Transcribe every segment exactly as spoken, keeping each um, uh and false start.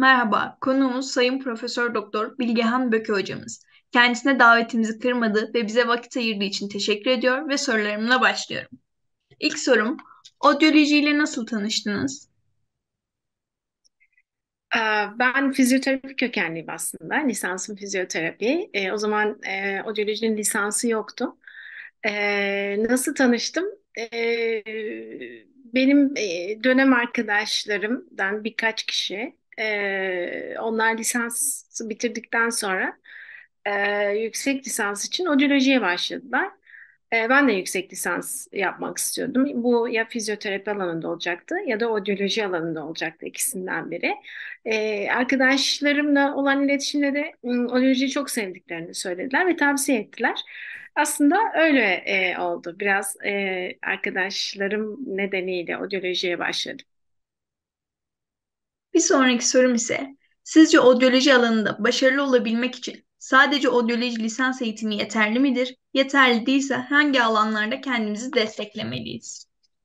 Merhaba, konuğumuz Sayın Profesör Doktor Bilgehan Böke hocamız. Kendisine davetimizi kırmadı ve bize vakit ayırdığı için teşekkür ediyor ve sorularımla başlıyorum. İlk sorum, odyolojiyle nasıl tanıştınız? Ee, Ben fizyoterapi kökenliyim aslında. Lisansım fizyoterapi. Ee, o zaman e, odyolojinin lisansı yoktu. Ee, nasıl tanıştım? Ee, Benim e, dönem arkadaşlarımdan birkaç kişi, e, onlar lisansı bitirdikten sonra e, yüksek lisans için odyolojiye başladılar. E, ben de yüksek lisans yapmak istiyordum. Bu ya fizyoterapi alanında olacaktı ya da odyoloji alanında olacaktı, ikisinden biri. E, arkadaşlarımla olan iletişimde de m, odyolojiyi çok sevdiklerini söylediler ve tavsiye ettiler. Aslında öyle e, oldu. Biraz e, arkadaşlarım nedeniyle odyolojiye başladım. Bir sonraki sorum ise, sizce odyoloji alanında başarılı olabilmek için sadece odyoloji lisans eğitimi yeterli midir? Yeterli değilse hangi alanlarda kendimizi desteklemeliyiz?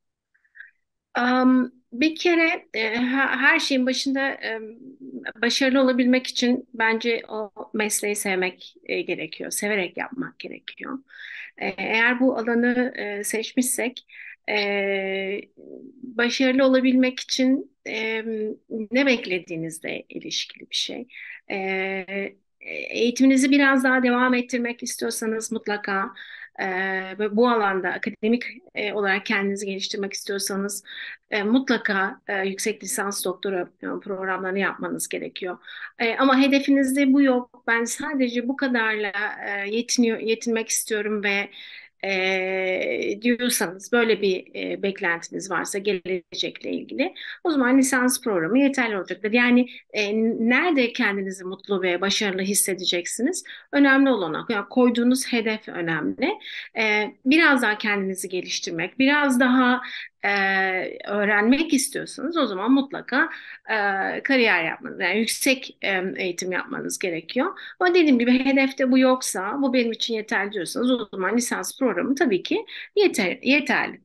Am, bir kere e, ha- her şeyin başında e, başarılı olabilmek için bence o mesleği sevmek e, gerekiyor. Severek yapmak gerekiyor. E, eğer bu alanı e, seçmişsek e, başarılı olabilmek için e, ne beklediğinizle ilişkili bir şey. E, Eğitiminizi biraz daha devam ettirmek istiyorsanız mutlaka e, ve bu alanda akademik e, olarak kendinizi geliştirmek istiyorsanız e, mutlaka e, yüksek lisans doktora e, programlarını yapmanız gerekiyor. E, ama hedefinizde bu yok. Ben sadece bu kadarla e, yetiniyor, yetinmek istiyorum ve e, diyorsanız böyle bir e, beklentiniz varsa gelecekle ilgili o zaman lisans programı yeterli olacaktır. Yani e, nerede kendinizi mutlu ve başarılı hissedeceksiniz? Önemli olan o. Yani koyduğunuz hedef önemli. E, biraz daha kendinizi geliştirmek, biraz daha e, öğrenmek istiyorsanız o zaman mutlaka e, kariyer yapmanız, yani yüksek e, eğitim yapmanız gerekiyor. Ama dediğim gibi hedefte bu yoksa, bu benim için yeterli diyorsanız o zaman lisans programı tabii ki yeter, yeterli.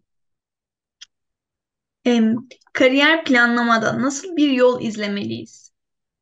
Em, Kariyer planlamada nasıl bir yol izlemeliyiz?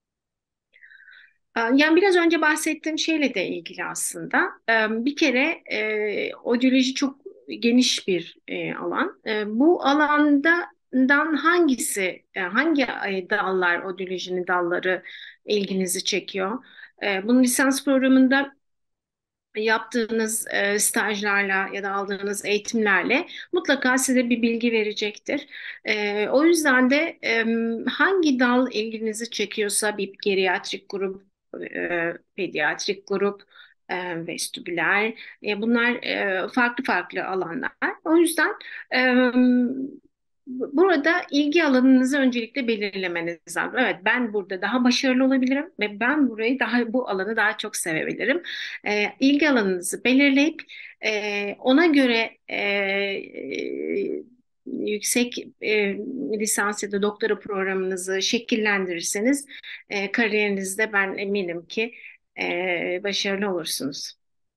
Ee, Yani biraz önce bahsettiğim şeyle de ilgili aslında. Ee, Bir kere e, odyoloji çok geniş bir e, alan. E, Bu alandan hangisi, e, hangi e, dallar, odyolojinin dalları ilginizi çekiyor? E, Bunun lisans programında yaptığınız e, stajlarla ya da aldığınız eğitimlerle mutlaka size bir bilgi verecektir. E, o yüzden de e, hangi dal ilginizi çekiyorsa bir geriatrik grup, e, pediatrik grup, e, vestibüler, e, bunlar e, farklı farklı alanlar. O yüzden e, burada ilgi alanınızı öncelikle belirlemeniz lazım. Evet, ben burada daha başarılı olabilirim ve ben burayı daha bu alanı daha çok sevebilirim. E, ilgi alanınızı belirleyip e, ona göre e, e, yüksek e, lisans ya da doktora programınızı şekillendirirseniz e, kariyerinizde ben eminim ki e, başarılı olursunuz.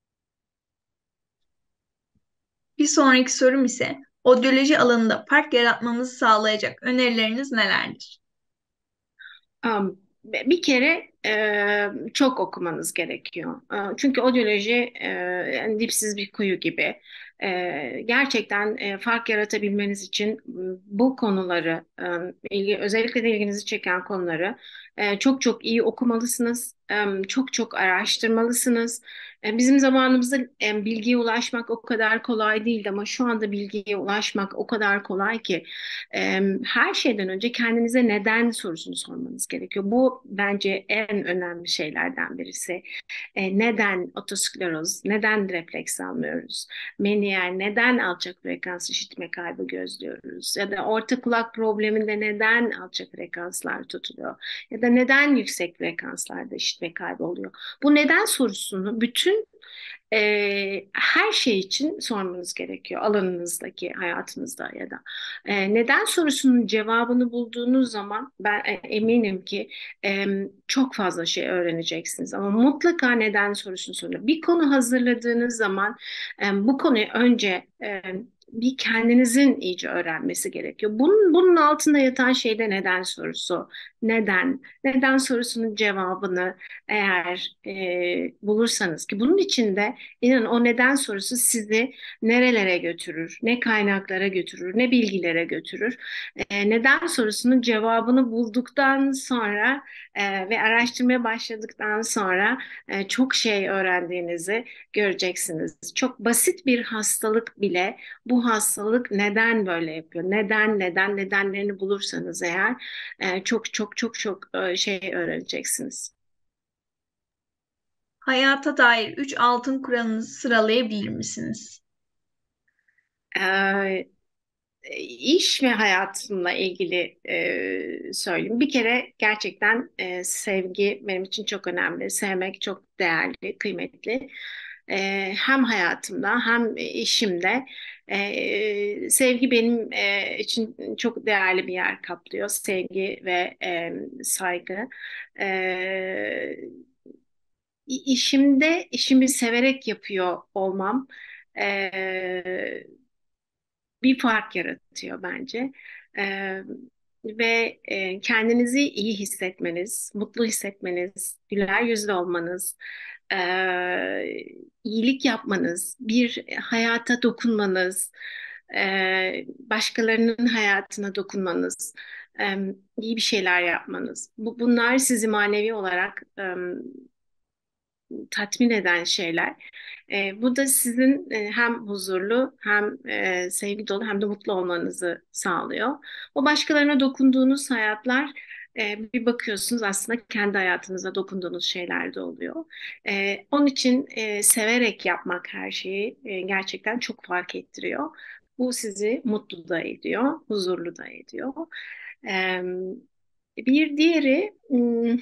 Bir sonraki sorum ise odyoloji alanında fark yaratmamızı sağlayacak önerileriniz nelerdir? Um, Bir kere e, çok okumanız gerekiyor. E, çünkü odyoloji e, yani dipsiz bir kuyu gibi. E, gerçekten e, fark yaratabilmeniz için m, bu konuları, e, ilgi, özellikle de ilginizi çeken konuları e, çok çok iyi okumalısınız. E, çok çok araştırmalısınız. E, bizim zamanımızda e, bilgiye ulaşmak o kadar kolay değildi ama şu anda bilgiye ulaşmak o kadar kolay ki. E, Her şeyden önce kendinize neden sorusunu sormanız gerekiyor. Bu bence en önemli şeylerden birisi. E, neden otoskleroz, neden refleks almıyoruz? Meniyer, neden alçak frekans işitme kaybı gözlüyoruz? Ya da orta kulak probleminde neden alçak frekanslar tutuluyor? Ya da neden yüksek frekanslarda işitme kaybı oluyor? Bu neden sorusunu bütün e, her şey için sormanız gerekiyor alanınızdaki hayatınızda ya da. E, neden sorusunun cevabını bulduğunuz zaman ben e, eminim ki e, çok fazla şey öğreneceksiniz. Ama mutlaka neden sorusunu sorun. Bir konu hazırladığınız zaman e, bu konuyu önce e, bir kendinizin iyice öğrenmesi gerekiyor. Bunun, bunun altında yatan şey de neden sorusu. Neden? Neden sorusunun cevabını eğer e, bulursanız, ki bunun içinde inanın o neden sorusu sizi nerelere götürür, ne kaynaklara götürür, ne bilgilere götürür. E, neden sorusunun cevabını bulduktan sonra e, ve araştırmaya başladıktan sonra e, çok şey öğrendiğinizi göreceksiniz. Çok basit bir hastalık bile, bu hastalık neden böyle yapıyor? Neden, neden, nedenlerini bulursanız eğer e, çok çok çok çok e, şey öğreneceksiniz. Hayata dair üç altın kuralınızı sıralayabilir misiniz? E, iş ve hayatımla ilgili e, söyleyeyim. Bir kere gerçekten e, sevgi benim için çok önemli. Sevmek çok değerli, kıymetli. E, hem hayatımda hem işimde e, sevgi benim e, için çok değerli bir yer kaplıyor. Sevgi ve e, saygı. E, işimde işimi severek yapıyor olmam e, bir fark yaratıyor bence. Ee, ve e, kendinizi iyi hissetmeniz, mutlu hissetmeniz, güler yüzlü olmanız, e, iyilik yapmanız, bir hayata dokunmanız, e, başkalarının hayatına dokunmanız, e, iyi bir şeyler yapmanız. Bu, bunlar sizi manevi olarak e, tatmin eden şeyler. E, bu da sizin e, hem huzurlu hem e, sevgi dolu hem de mutlu olmanızı sağlıyor. O başkalarına dokunduğunuz hayatlar e, bir bakıyorsunuz aslında kendi hayatınıza dokunduğunuz şeyler de oluyor. E, onun için e, severek yapmak her şeyi e, gerçekten çok fark ettiriyor. Bu sizi mutlu da ediyor, huzurlu da ediyor. E, bir diğeri hmm,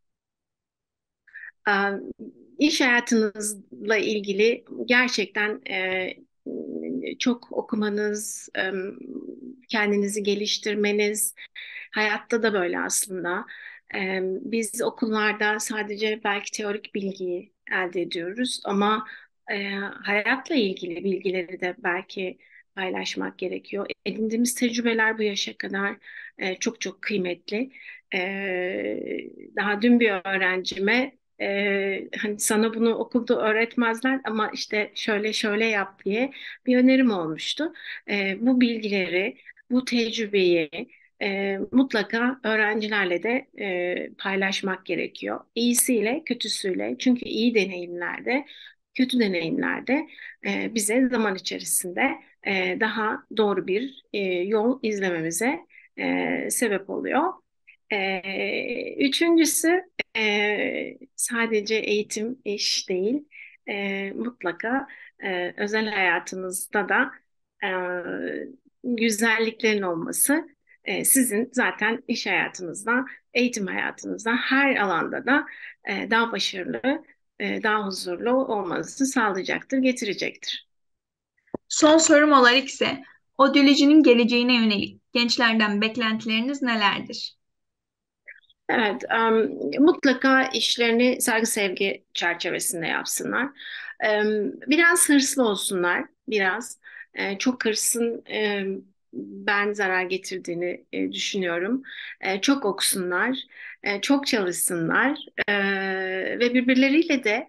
Em, İş hayatınızla ilgili gerçekten e, çok okumanız, em, kendinizi geliştirmeniz, hayatta da böyle aslında. Em, Biz okullarda sadece belki teorik bilgiyi elde ediyoruz ama e, hayatla ilgili bilgileri de belki paylaşmak gerekiyor. Edindiğimiz tecrübeler bu yaşa kadar e, çok çok kıymetli. E, Daha dün bir öğrencime ee, hani sana bunu okulda öğretmezler ama işte şöyle şöyle yap diye bir önerim olmuştu. Ee, bu bilgileri, bu tecrübeyi e, mutlaka öğrencilerle de e, paylaşmak gerekiyor. İyisiyle, kötüsüyle. Çünkü iyi deneyimlerde, kötü deneyimlerde e, bize zaman içerisinde e, daha doğru bir e, yol izlememize e, sebep oluyor. Ee, üçüncüsü e, sadece eğitim iş değil. E, mutlaka e, özel hayatınızda da e, güzelliklerin olması e, sizin zaten iş hayatınızda, eğitim hayatınızda her alanda da e, daha başarılı, e, daha huzurlu olmanızı sağlayacaktır, getirecektir. Son sorum olarak ise odyolojinin geleceğine yönelik gençlerden beklentileriniz nelerdir? Evet, em, mutlaka işlerini saygı sevgi çerçevesinde yapsınlar. Em, biraz hırslı olsunlar, biraz. E, çok hırsın e, ben zarar getirdiğini e, düşünüyorum. E, çok okusunlar, e, çok çalışsınlar e, ve birbirleriyle de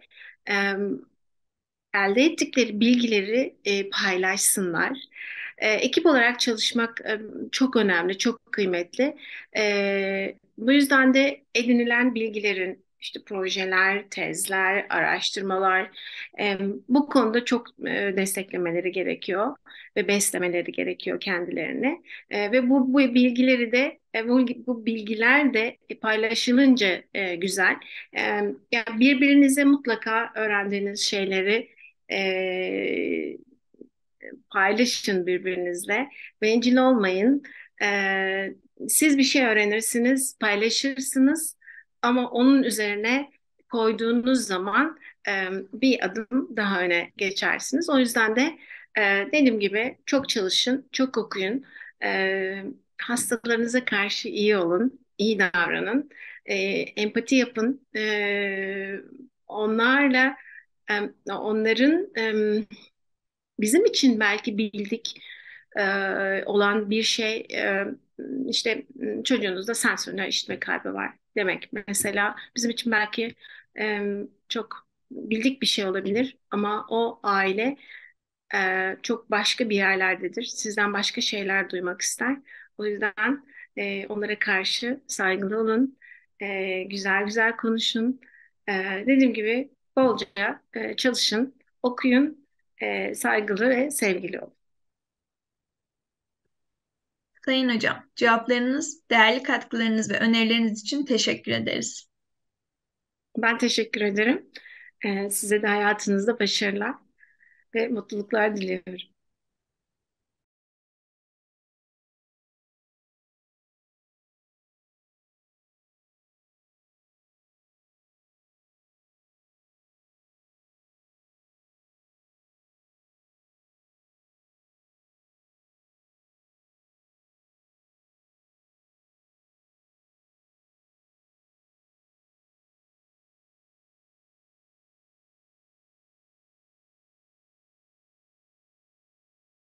elde ettikleri bilgileri e, paylaşsınlar. E, ekip olarak çalışmak e, çok önemli, çok kıymetli. E, bu yüzden de edinilen bilgilerin işte projeler, tezler, araştırmalar e, bu konuda çok e, desteklemeleri gerekiyor ve beslemeleri gerekiyor kendilerini. E, ve bu, bu bilgileri de e, bu, bu bilgiler de paylaşılınca e, güzel. E, Yani birbirinize mutlaka öğrendiğiniz şeyleri e, paylaşın birbirinizle. Bencil olmayın. E, Siz bir şey öğrenirsiniz, paylaşırsınız ama onun üzerine koyduğunuz zaman e, bir adım daha öne geçersiniz. O yüzden de e, dediğim gibi çok çalışın, çok okuyun. E, Hastalarınıza karşı iyi olun, iyi davranın. E, Empati yapın. E, onlarla Em, onların em, bizim için belki bildik olan bir şey, e, işte çocuğunuzda sensörünel işitme kaybı var demek. Mesela bizim için belki e, çok bildik bir şey olabilir ama o aile e, çok başka bir yerlerdedir. Sizden başka şeyler duymak ister. O yüzden e, onlara karşı saygılı olun, e, güzel güzel konuşun. E, dediğim gibi bolca e, çalışın, okuyun, e, saygılı ve sevgili olun. Sayın Hocam, cevaplarınız, değerli katkılarınız ve önerileriniz için teşekkür ederiz. Ben teşekkür ederim. E, size de hayatınızda başarılar ve mutluluklar diliyorum.